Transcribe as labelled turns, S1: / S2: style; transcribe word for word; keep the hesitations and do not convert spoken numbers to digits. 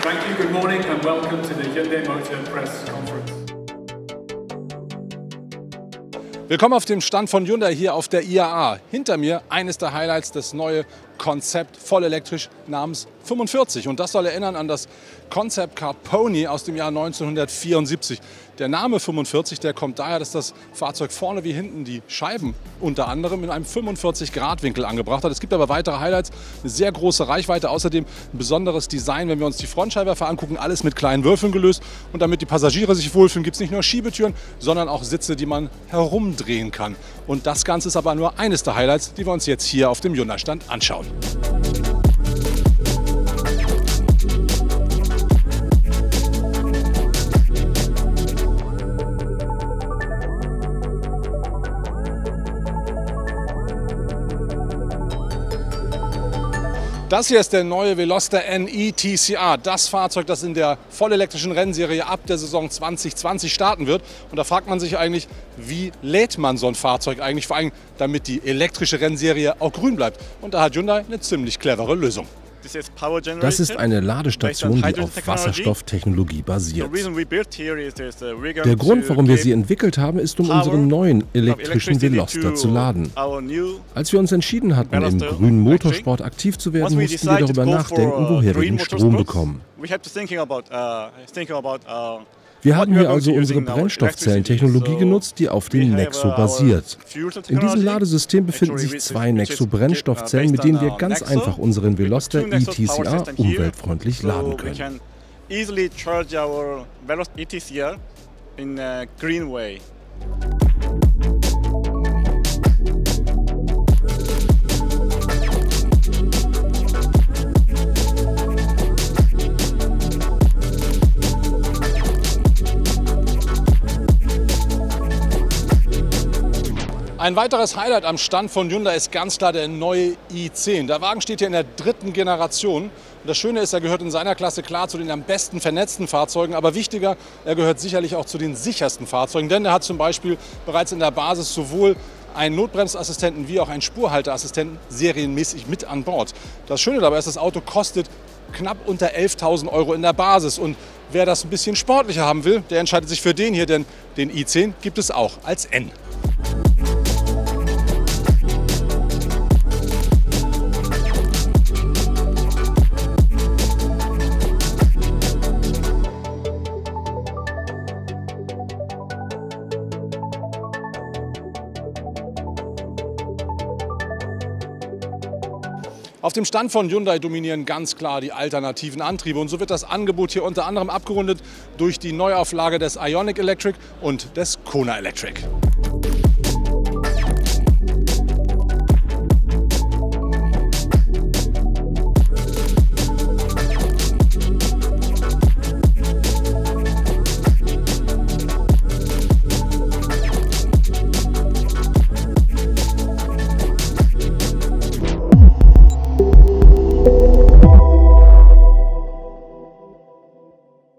S1: Thank you, good morning and welcome to the Hyundai Motor Press Conference.
S2: Willkommen auf dem Stand von Hyundai hier auf der I A A. Hinter mir eines der Highlights, das neue Konzept voll elektrisch namens fünfundvierzig. Und das soll erinnern an das Concept Car Pony aus dem Jahr neunzehnhundertvierundsiebzig. Der Name fünfundvierzig, der kommt daher, dass das Fahrzeug vorne wie hinten die Scheiben unter anderem in einem fünfundvierzig Grad Winkel angebracht hat. Es gibt aber weitere Highlights, eine sehr große Reichweite, außerdem ein besonderes Design, wenn wir uns die Frontscheinwerfer angucken, alles mit kleinen Würfeln gelöst. Und damit die Passagiere sich wohlfühlen, gibt es nicht nur Schiebetüren, sondern auch Sitze, die man herumdrehen kann. Und das Ganze ist aber nur eines der Highlights, die wir uns jetzt hier auf dem Hyundai-Stand anschauen. Das hier ist der neue Veloster N E T C R, das Fahrzeug, das in der vollelektrischen Rennserie ab der Saison zwanzig zwanzig starten wird. Und da fragt man sich eigentlich, wie lädt man so ein Fahrzeug eigentlich, vor allem damit die elektrische Rennserie auch grün bleibt. Und da hat Hyundai eine ziemlich clevere Lösung.
S3: Das ist eine Ladestation, die auf Wasserstofftechnologie basiert. Der Grund, warum wir sie entwickelt haben, ist, um unseren neuen elektrischen Veloster zu laden. Als wir uns entschieden hatten, im grünen Motorsport aktiv zu werden, mussten wir darüber nachdenken, woher wir den Strom bekommen. Wir haben hier also unsere Brennstoffzellentechnologie genutzt, die auf dem Nexo basiert. In diesem Ladesystem befinden sich zwei Nexo-Brennstoffzellen, mit denen wir ganz einfach unseren Veloster E T C R umweltfreundlich laden können.
S2: Ein weiteres Highlight am Stand von Hyundai ist ganz klar der neue i zehn. Der Wagen steht hier in der dritten Generation. Und das Schöne ist, er gehört in seiner Klasse klar zu den am besten vernetzten Fahrzeugen. Aber wichtiger, er gehört sicherlich auch zu den sichersten Fahrzeugen. Denn er hat zum Beispiel bereits in der Basis sowohl einen Notbremsassistenten wie auch einen Spurhalteassistenten serienmäßig mit an Bord. Das Schöne dabei ist, das Auto kostet knapp unter elftausend Euro in der Basis. Und wer das ein bisschen sportlicher haben will, der entscheidet sich für den hier, denn den i zehn gibt es auch als N. Auf dem Stand von Hyundai dominieren ganz klar die alternativen Antriebe und so wird das Angebot hier unter anderem abgerundet durch die Neuauflage des Ioniq Electric und des Kona Electric.